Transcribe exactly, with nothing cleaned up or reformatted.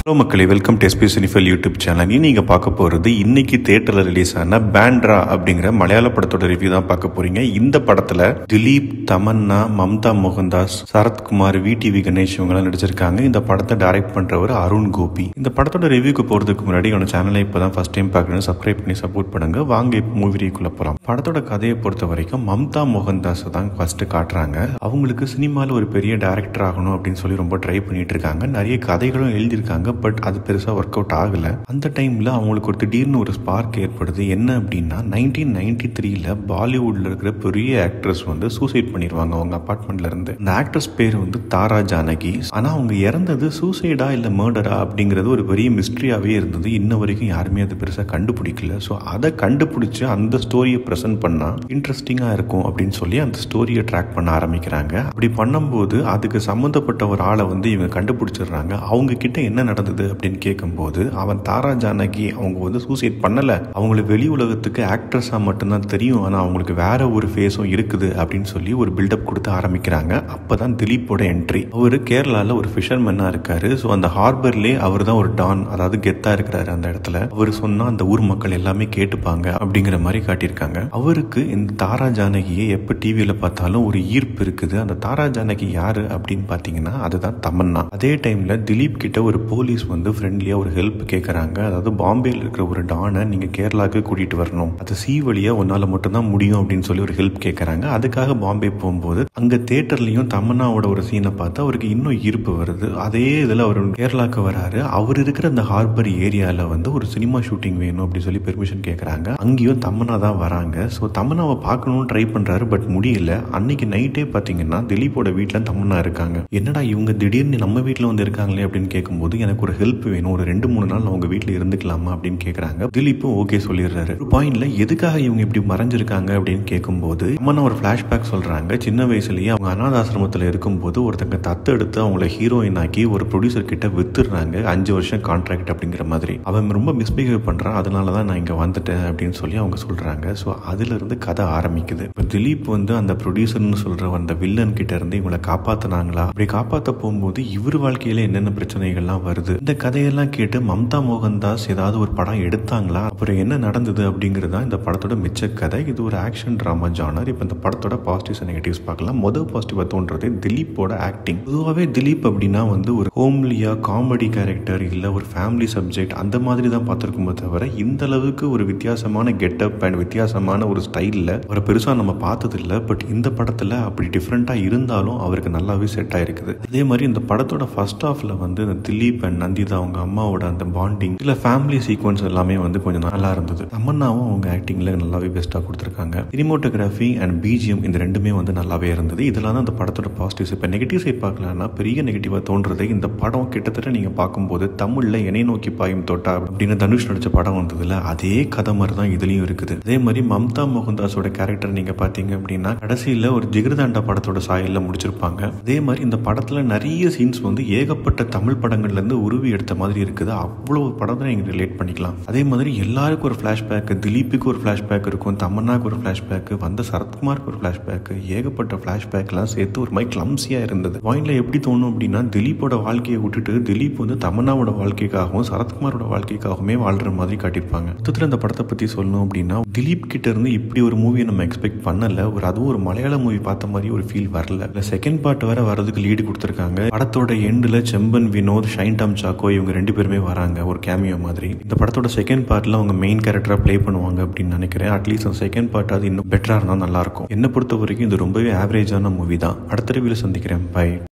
Hello மக்களே, welcome to SP Cinephile YouTube channel. நீ நீங்கள் பார்க்க போகிறது இன்னைக்கு தேட்டரில் ரிலீஸ் ஆன பேண்ட்ரா அப்படிங்கிற மலையாள படத்தோட ரிவ்யூ தான் பார்க்க போறீங்க. இந்த படத்தில் திலீப், தமன்னா, மம்தா மோகன்தாஸ், சரத்குமார், வி டிவி கணேஷ் இவங்கெல்லாம் நடிச்சிருக்காங்க. இந்த படத்தை டைரக்ட் பண்றவர் அருண் கோபி. இந்த படத்தோட ரிவ்யூக்கு போறதுக்கு முன்னாடி என்னோட சேனலை இப்போ தான் ஃபர்ஸ்ட் டைம் பார்க்கணும், சப்ஸ்கிரைப் பண்ணி சப்போர்ட் பண்ணுங்க. வாங்க இப்போ மூவிக்குள்ள போகலாம். படத்தோட கதையை பொறுத்த வரைக்கும் மம்தா மோகன்தாஸ் தான் ஃபர்ஸ்ட் காட்டுறாங்க. அவங்களுக்கு சினிமாவில் ஒரு பெரிய டைரக்டர் ஆகணும் அப்படின்னு சொல்லி ரொம்ப ட்ரை பண்ணிட்டு இருக்காங்க. நிறைய கதைகளும் எழுதியிருக்காங்க. பட் அது பெருசா ஒர்க் அவுட் ஆகல. அந்த டைம்ல அவங்களுக்கு ஒரு திடீர்னு ஒரு ஸ்பார்க் ஏற்படுது. என்ன அப்படின்னா நைன்டீன் நைன்டி த்ரீல பாலிவுட்ல இருக்கிற பெரிய ஆக்ட்ரஸ் வந்து சூசைட் பண்ணிடுவாங்க அவங்க அபார்ட்மெண்ட்ல இருந்து. இந்த ஆக்ட்ரஸ் பேர் வந்து தாரா ஜானகி. ஆனா அவங்க இறந்தது சூசைடா இல்ல மர்டரா அப்படிங்கிறது ஒரு பெரிய மிஸ்ட்ரியாவே இருந்தது. இன்ன வரைக்கும் யாருமே அது பெருசா கண்டுபிடிக்கல. ஸோ அதை கண்டுபிடிச்சு அந்த ஸ்டோரியை ப்ரெசென்ட் பண்ணா இன்ட்ரெஸ்டிங்கா இருக்கும் அப்படின்னு சொல்லி அந்த ஸ்டோரியை ட்ராக் பண்ண ஆரம்பிக்கிறாங்க. அப்படி பண்ணும்போது அதுக்கு சம்மந்தப்பட்ட ஒரு ஆளை வந்து இவங்க கண்டுபிடிச்சிடுறாங்க. அவங்க கிட்ட என்ன நடந்தது அப்படின்னு கேட்கும்போது அவன் தாரா ஜானகி அவங்க வந்து சூசைட் பண்ணல, அவங்களுக்கு வெளி உலகத்துக்கு ஆக்ட்ரஸா மட்டும்தான் தெரியும், ஆனா அவங்களுக்கு வேற ஒரு ஃபேஸும் இருக்குது அப்படின்னு சொல்லி ஒரு பில்டப் கொடுத்து ஆரம்பிக்கிறாங்க. அப்பதான் திலீப்போட என்ட்ரி. அவரு கேரளால ஒரு ஃபிஷர்மேனா இருக்காரு. ஸோ அந்த ஹார்பர்லேயே அவர் தான் ஒரு டான், அதாவது கெத்தா இருக்கிறாரு அந்த இடத்துல. அவர் சொன்னா அந்த ஊர் மக்கள் எல்லாமே கேட்டுப்பாங்க அப்படிங்கிற மாதிரி காட்டியிருக்காங்க. அவருக்கு இந்த தாரா ஜானகியை எப்ப டிவியில பார்த்தாலும் ஒரு ஈர்ப்பு இருக்குது. அந்த தாரா ஜானகி யாரு அப்படின்னு பாத்தீங்கன்னா அதுதான் தமன்னா. அதே டைம்ல திலீப் கிட்ட ஒரு போலீஸ் வந்து ஃப்ரெண்ட்லியா ஒரு ஹெல்ப் கேட்கறாங்க. அதாவது பாம்பேல இருக்கிற ஒரு டானை நீங்க கேரளாவுக்கு கூட்டிட்டு வரணும், அது சி வழியா உன்னால மட்டும்தான் முடியும் அப்படின்னு சொல்லி ஒரு ஹெல்ப் கேட்கறாங்க. அதுக்காக பாம்பே போகும்போது அங்க தியேட்டர்லயும் தமன்னாவோட ஒரு சீனை பார்த்து அவருக்கு இன்னும் ஈர்ப்பு வருது. அதே இதுல அவர் கேரளாக்கு வராரு. அவர் இருக்கிற அந்த ஹார்பர் ஏரியால வந்து ஒரு சினிமா ஷூட்டிங் வேணும் அப்படின்னு சொல்லி பெர்மிஷன் கேட்கறாங்க. அங்கேயும் தமன்னா தான் வராங்க. ஸோ தமன்னாவை பார்க்கணும்னு ட்ரை பண்றாரு. பட் முடியல. அன்னைக்கு நைட்டே பாத்தீங்கன்னா திலீப்போட வீட்டுல தமன்னா இருக்காங்க. என்னடா இவங்க திடீர்னு நம்ம வீட்டுல வந்து இருக்காங்களே அப்படின்னு கேட்கும்போது எனக்கு ஒரு ஹெல்ப் வேணும், ஒரு ரெண்டு மூணு நாள் அவங்க வீட்டில் இருந்துக்கலாமா அப்படின்னு கேட்குறாங்க. திலீப்பும் ஓகே சொல்லிடுறாரு. ஒரு பாயிண்ட்ல எதுக்காக இவங்க இப்படி மறைஞ்சிருக்காங்க அப்படின்னு கேட்கும்போது அம்மா ஒரு பிளாஷ்பேக் சொல்றாங்க. சின்ன வயசுலயே அவங்க அனாதாசிரமத்தில் இருக்கும்போது ஒருத்தங்க தத்து எடுத்து அவங்கள ஹீரோயின் ஆக்கி ஒரு ப்ரொடியூசர் கிட்ட வித்துடுறாங்க. அஞ்சு வருஷம் கான்ட்ராக்ட் அப்படிங்கிற மாதிரி. அவன் ரொம்ப மிஸ்பிஹேவ் பண்றான், அதனால தான் நான் இங்க வந்துட்டேன் அப்படின்னு சொல்லி அவங்க சொல்றாங்க. ஸோ அதுல இருந்து கதை ஆரம்பிக்குது. இப்போ திலீப் வந்து அந்த ப்ரொடியூசர்னு சொல்ற அந்த வில்லன் கிட்ட இருந்து இவங்களை காப்பாத்தினாங்களா, அப்படி காப்பாற்ற போகும்போது இவர் வாழ்க்கையில என்னென்ன பிரச்சனைகள்லாம் வருது, இந்த கதையெல்லாம் கேட்டு மம்தா மோகன்தாஸ் ஏதாவது ஒரு படம் எடுத்தாங்களா, அப்புறம் என்ன நடந்தது அப்படிங்கிறது தான் இந்த படத்தோட மிச்ச கதை. இது ஒரு ஆக்ஷன் டிராமா ஜானர். இப்போ இந்த படத்தோட பாசிட்டிவ்ஸ் அண்ட் நெகட்டிவ்ஸ் பார்க்கலாம். முதல் பாசிட்டிவா தோன்றது திலீப்போட ஆக்டிங். பொதுவாகவே திலீப் அப்படின்னா வந்து ஒரு ஹோம்லியா காமெடி கேரக்டர் இல்ல ஒரு ஃபேமிலி சப்ஜெக்ட் அந்த மாதிரி தான் பார்த்துருக்குமே தவிர இந்த அளவுக்கு ஒரு வித்தியாசமான கெட்டப் அண்ட் வித்தியாசமான ஒரு ஸ்டைல்ல அவரை பெருசா நம்ம பார்த்தது இல்லை. பட் இந்த படத்துல அப்படி டிஃப்ரெண்டா இருந்தாலும் அவருக்கு நல்லாவே செட் ஆயிருக்குது. அதே மாதிரி இந்த படத்தோட ஃபர்ஸ்ட் ஹாஃப்ல வந்து இந்த திலீப் அண்ட் நந்திதா அவங்க அம்மாவோட அந்த பாண்டிங் இல்ல ஃபேமிலி சீக்வன்ஸ் எல்லாமே வந்து கொஞ்சம் நல்லா இருந்தது. தமன்னாவும் அவங்க ஆக்டிங்ல நல்லாவே பெஸ்டா கொடுத்திருக்காங்க. சினிமோட்டோகிராஃபி அண்ட் பிஜிஎம் இந்த ரெண்டுமே வந்து நல்லாவே இருந்தது. இதெல்லாம் தான் அந்த படத்தோட பாசிட்டிவ்ஸ். இப்போ நெகட்டிவ் சைட் பார்க்கலாம்னா பெரிய நெகட்டிவா தோன்றது இந்த படம் கிட்டத்தட்ட நீங்க பார்க்கும்போது தமிழ்ல என்னை நோக்கி பாயும் தோட்டா அப்படின்னு தனுஷ் நடிச்ச படம் வந்ததுல அதே கதை மாதிரி தான் இதுலயும் இருக்குது. அதே மாதிரி மம்தா மோகன்தாஸோட கேரக்டர் நீங்க பாத்தீங்க அப்படின்னா கடைசியில ஒரு ஜிகிர்தாண்டா படத்தோட சாயல்ல முடிச்சிருப்பாங்க. அதே மாதிரி இந்த படத்துல நிறைய சீன்ஸ் வந்து ஏகப்பட்ட தமிழ் படங்கள்ல இருந்து உருவி எடுத்த மாதிரி இருக்குது. அவ்வளவு படம் தான் நீங்க ரிலேட் பண்ணிக்கலாம். அதே மாதிரி எல்லாருக்கும் ஒரு பிளாஷ்பேக், திலீப்புக்கு ஒரு பிளாஷ்பேக் இருக்கும், தமன்னாக்கு ஒரு பிளாஷ்பேக், வந்த சரத்குமாருக்கு ஒரு பிளாஷ்பேக், ஏகப்பட்ட பிளாஷ்பேக் எல்லாம் சேர்த்து ஒரு மாதிரி கிளம்சியா இருந்தது. பாயிண்ட்ல எப்படி தோணும் அப்படின்னா திலீப்போட வாழ்க்கையை விட்டுட்டு திலீப் வந்து தமன்னாவோட வாழ்க்கைக்காகவும் சரத்குமாரோட வாழ்க்கைக்காகவுமே வாழ்ற மாதிரி காட்டியிருப்பாங்க. மொத்தத்தில் இந்த படத்தை பத்தி சொல்லணும் அப்படின்னா திலீப் கிட்ட இருந்து இப்படி ஒரு மூவியை நம்ம எக்ஸ்பெக்ட் பண்ணல. ஒரு அதுவும் ஒரு மலையாள மூவி பார்த்த மாதிரி ஒரு ஃபீல் வரல. செகண்ட் பார்ட் வர வரதுக்கு லீடு கொடுத்திருக்காங்க. படத்தோட எண்டுல செம்பன் வினோத், ஷைன் டாம் சாக்கோ இவங்க ரெண்டு பேருமே வராங்க ஒரு கேமியோ மாதிரி. இந்த படத்தோட செகண்ட் பார்ட்ல அவங்க மெயின் கேரக்டரா பிளே பண்ணுவாங்க அப்படின்னு நினைக்கிறேன். அட்லீஸ்ட் அந்த செகண்ட் பார்ட் அது இன்னும் பெட்டரா இருந்தா நல்லா இருக்கும். என்ன பொறுத்த வரைக்கும் இது ரொம்பவே ஆவரேஜான மூவி தான். அடுத்த ரிவ்யூல சந்திக்கிறேன். பை.